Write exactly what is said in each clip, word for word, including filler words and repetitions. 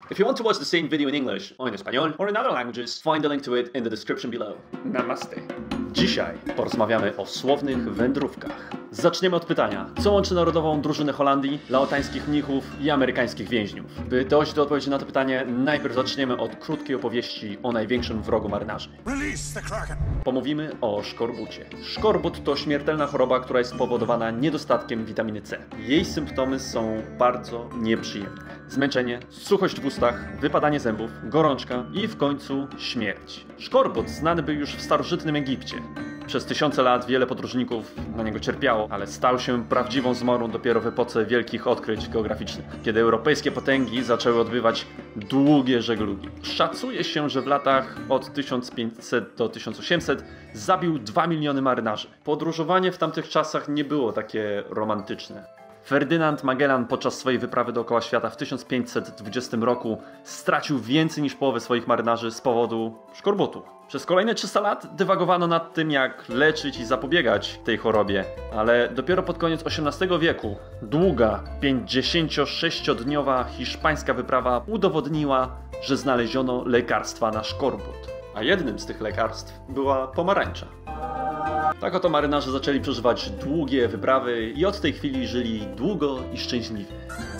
If you want to watch the same video in English, or in Espanol, or in other languages, find the link to it in the description below. Namaste. Dzisiaj porozmawiamy o słownych wędrówkach. Zaczniemy od pytania, co łączy narodową drużynę Holandii, laotańskich mnichów i amerykańskich więźniów? By dojść do odpowiedzi na to pytanie, najpierw zaczniemy od krótkiej opowieści o największym wrogu marynarzy. Pomówimy o szkorbucie. Szkorbut to śmiertelna choroba, która jest spowodowana niedostatkiem witaminy C. Jej symptomy są bardzo nieprzyjemne. Zmęczenie, suchość w ustach, wypadanie zębów, gorączka i w końcu śmierć. Szkorbut znany był już w starożytnym Egipcie. Przez tysiące lat wiele podróżników na niego cierpiało, ale stał się prawdziwą zmorą dopiero w epoce wielkich odkryć geograficznych, kiedy europejskie potęgi zaczęły odbywać długie żeglugi. Szacuje się, że w latach od tysiąc pięćset do tysiąc osiemset zabił dwa miliony marynarzy. Podróżowanie w tamtych czasach nie było takie romantyczne. Ferdynand Magellan podczas swojej wyprawy dookoła świata w tysiąc pięćset dwudziestym roku stracił więcej niż połowę swoich marynarzy z powodu szkorbutu. Przez kolejne trzysta lat dywagowano nad tym, jak leczyć i zapobiegać tej chorobie, ale dopiero pod koniec osiemnastego wieku długa, pięćdziesięciosześciodniowa hiszpańska wyprawa udowodniła, że znaleziono lekarstwa na szkorbut. A jednym z tych lekarstw była pomarańcza. Tak oto marynarze zaczęli przeżywać długie wyprawy i od tej chwili żyli długo i szczęśliwie.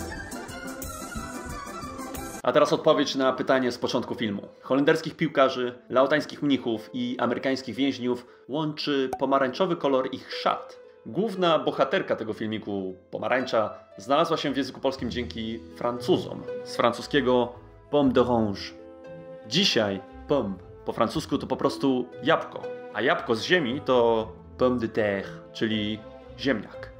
A teraz odpowiedź na pytanie z początku filmu. Holenderskich piłkarzy, laotańskich mnichów i amerykańskich więźniów łączy pomarańczowy kolor ich szat. Główna bohaterka tego filmiku, pomarańcza, znalazła się w języku polskim dzięki Francuzom. Z francuskiego pomme d'orange. Dzisiaj pomme po francusku to po prostu jabłko. A jabłko z ziemi to pomme de terre, czyli ziemniak.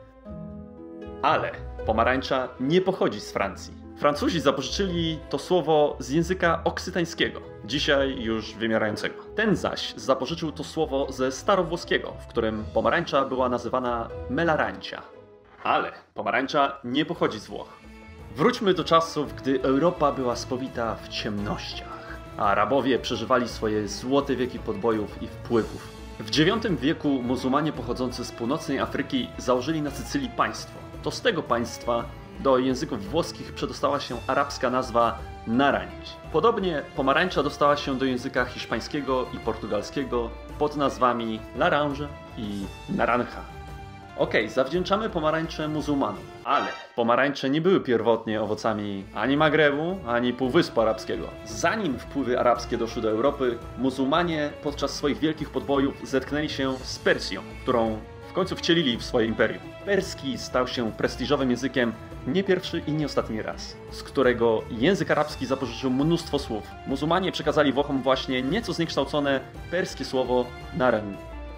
Ale pomarańcza nie pochodzi z Francji. Francuzi zapożyczyli to słowo z języka oksytańskiego, dzisiaj już wymierającego. Ten zaś zapożyczył to słowo ze starowłoskiego, w którym pomarańcza była nazywana melarancia. Ale pomarańcza nie pochodzi z Włoch. Wróćmy do czasów, gdy Europa była spowita w ciemnościach, a Arabowie przeżywali swoje złote wieki podbojów i wpływów. W dziewiątym wieku muzułmanie pochodzący z północnej Afryki założyli na Sycylii państwo. To z tego państwa do języków włoskich przedostała się arabska nazwa naranj. Podobnie pomarańcza dostała się do języka hiszpańskiego i portugalskiego pod nazwami larange i naranja. Okej, okay, zawdzięczamy pomarańcze muzułmanom, ale pomarańcze nie były pierwotnie owocami ani Magrebu, ani Półwyspu Arabskiego. Zanim wpływy arabskie doszły do Europy, muzułmanie podczas swoich wielkich podbojów zetknęli się z Persją, którą w końcu wcielili w swoje imperium. Perski stał się prestiżowym językiem nie pierwszy i nie ostatni raz, z którego język arabski zapożyczył mnóstwo słów. Muzułmanie przekazali Włochom właśnie nieco zniekształcone perskie słowo naran.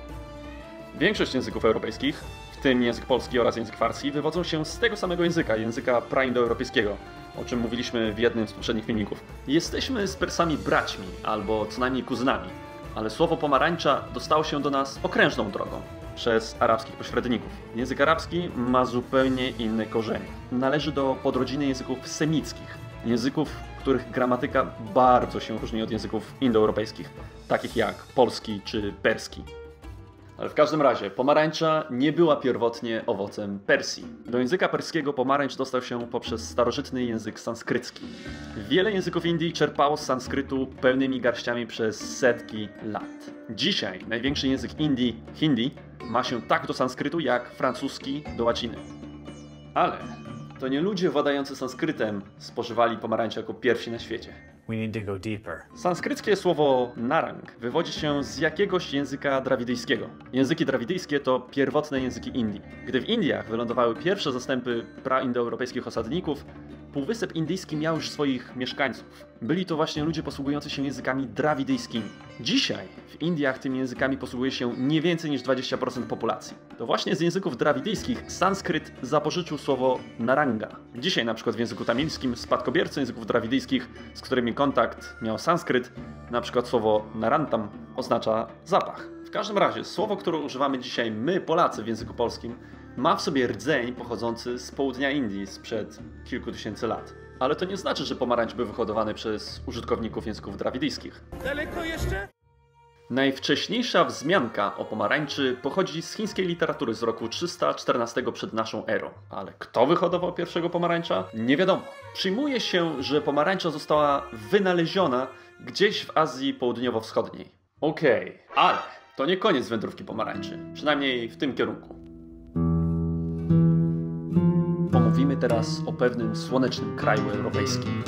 Większość języków europejskich, w tym język polski oraz język farsi, wywodzą się z tego samego języka, języka praindoeuropejskiego, o czym mówiliśmy w jednym z poprzednich filmików. Jesteśmy z Persami braćmi, albo co najmniej kuzynami, ale słowo pomarańcza dostało się do nas okrężną drogą, przez arabskich pośredników. Język arabski ma zupełnie inne korzenie. Należy do podrodziny języków semickich, języków, których gramatyka bardzo się różni od języków indoeuropejskich, takich jak polski czy perski. Ale w każdym razie, pomarańcza nie była pierwotnie owocem Persji. Do języka perskiego pomarańcz dostał się poprzez starożytny język sanskrycki. Wiele języków Indii czerpało z sanskrytu pełnymi garściami przez setki lat. Dzisiaj największy język Indii, hindi, ma się tak do sanskrytu jak francuski do łaciny. Ale to nie ludzie władający sanskrytem spożywali pomarańcze jako pierwsi na świecie. We need to go deeper. Sanskryckie słowo narang wywodzi się z jakiegoś języka drawidyjskiego. Języki drawidyjskie to pierwotne języki Indii. Gdy w Indiach wylądowały pierwsze zastępy praindoeuropejskich osadników, Półwysep Indyjski miał już swoich mieszkańców. Byli to właśnie ludzie posługujący się językami drawidyjskimi. Dzisiaj w Indiach tymi językami posługuje się nie więcej niż dwadzieścia procent populacji. To właśnie z języków drawidyjskich sanskryt zapożyczył słowo naranga. Dzisiaj na przykład w języku tamilskim spadkobiercy języków drawidyjskich, z którymi kontakt miał sanskryt, na przykład słowo narantam oznacza zapach. W każdym razie słowo, które używamy dzisiaj my, Polacy, w języku polskim, ma w sobie rdzeń pochodzący z południa Indii sprzed kilku tysięcy lat. Ale to nie znaczy, że pomarańcz był wyhodowany przez użytkowników języków drawidyjskich. Daleko jeszcze? Najwcześniejsza wzmianka o pomarańczy pochodzi z chińskiej literatury z roku trzysta czternastego przed naszą erą. Ale kto wyhodował pierwszego pomarańcza? Nie wiadomo. Przyjmuje się, że pomarańcza została wynaleziona gdzieś w Azji Południowo-Wschodniej. Okej, okay, ale to nie koniec wędrówki pomarańczy. Przynajmniej w tym kierunku. Pomówimy teraz o pewnym słonecznym kraju europejskim.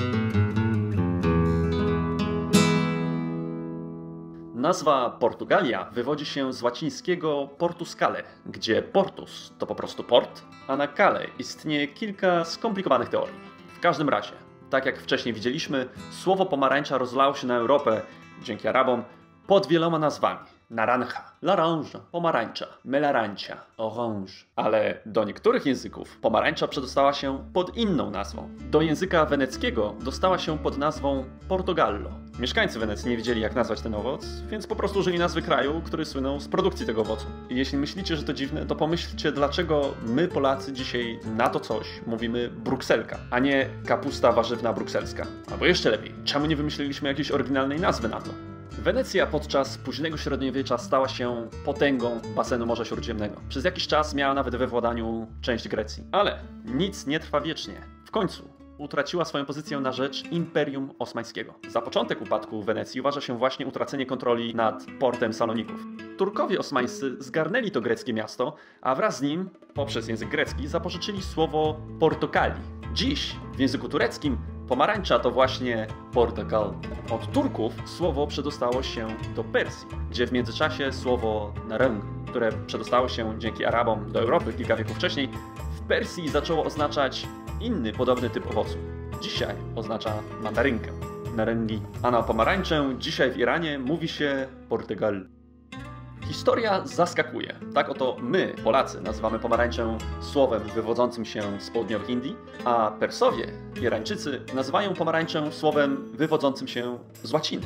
Nazwa Portugalia wywodzi się z łacińskiego portus cale, gdzie portus to po prostu port, a na cale istnieje kilka skomplikowanych teorii. W każdym razie, tak jak wcześniej widzieliśmy, słowo pomarańcza rozlało się na Europę, dzięki Arabom, pod wieloma nazwami. Naranja, laranża, pomarańcza, melarancia, orange. Ale do niektórych języków pomarańcza przedostała się pod inną nazwą. Do języka weneckiego dostała się pod nazwą Portogallo. Mieszkańcy Wenecji nie wiedzieli, jak nazwać ten owoc, więc po prostu użyli nazwy kraju, który słynął z produkcji tego owocu. I jeśli myślicie, że to dziwne, to pomyślcie, dlaczego my, Polacy, dzisiaj na to coś mówimy brukselka, a nie kapusta warzywna brukselska. Albo jeszcze lepiej, czemu nie wymyśliliśmy jakiejś oryginalnej nazwy na to? Wenecja podczas późnego średniowiecza stała się potęgą basenu Morza Śródziemnego. Przez jakiś czas miała nawet we władaniu część Grecji. Ale nic nie trwa wiecznie. W końcu utraciła swoją pozycję na rzecz Imperium Osmańskiego. Za początek upadku Wenecji uważa się właśnie utracenie kontroli nad portem Saloników. Turkowie osmańscy zgarnęli to greckie miasto, a wraz z nim, poprzez język grecki, zapożyczyli słowo portokali. Dziś w języku tureckim pomarańcza to właśnie portakal. Od Turków słowo przedostało się do Persji, gdzie w międzyczasie słowo narang, które przedostało się dzięki Arabom do Europy kilka wieków wcześniej, w Persji zaczęło oznaczać inny podobny typ owocu. Dzisiaj oznacza mandarynkę, narangi. A na pomarańczę dzisiaj w Iranie mówi się portugal. Historia zaskakuje. Tak oto my, Polacy, nazywamy pomarańczę słowem wywodzącym się z południowych Indii, a Persowie, Irańczycy, nazywają pomarańczę słowem wywodzącym się z łaciny.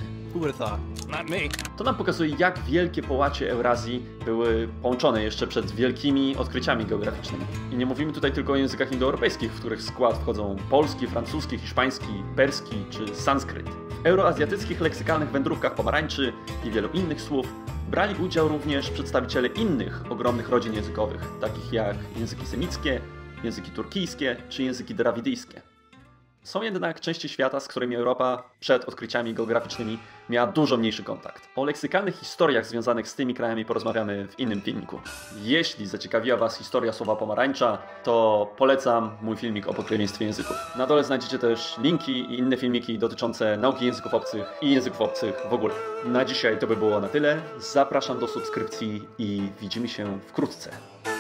To nam pokazuje, jak wielkie połacie Eurazji były połączone jeszcze przed wielkimi odkryciami geograficznymi. I nie mówimy tutaj tylko o językach indoeuropejskich, w których skład wchodzą polski, francuski, hiszpański, perski czy sanskryt. W euroazjatyckich leksykalnych wędrówkach pomarańczy i wielu innych słów brali udział również przedstawiciele innych ogromnych rodzin językowych, takich jak języki semickie, języki turkijskie czy języki drawidyjskie. Są jednak części świata, z którymi Europa przed odkryciami geograficznymi miała dużo mniejszy kontakt. O leksykalnych historiach związanych z tymi krajami porozmawiamy w innym filmiku. Jeśli zaciekawiła Was historia słowa pomarańcza, to polecam mój filmik o pokrewieństwie języków. Na dole znajdziecie też linki i inne filmiki dotyczące nauki języków obcych i języków obcych w ogóle. Na dzisiaj to by było na tyle. Zapraszam do subskrypcji i widzimy się wkrótce.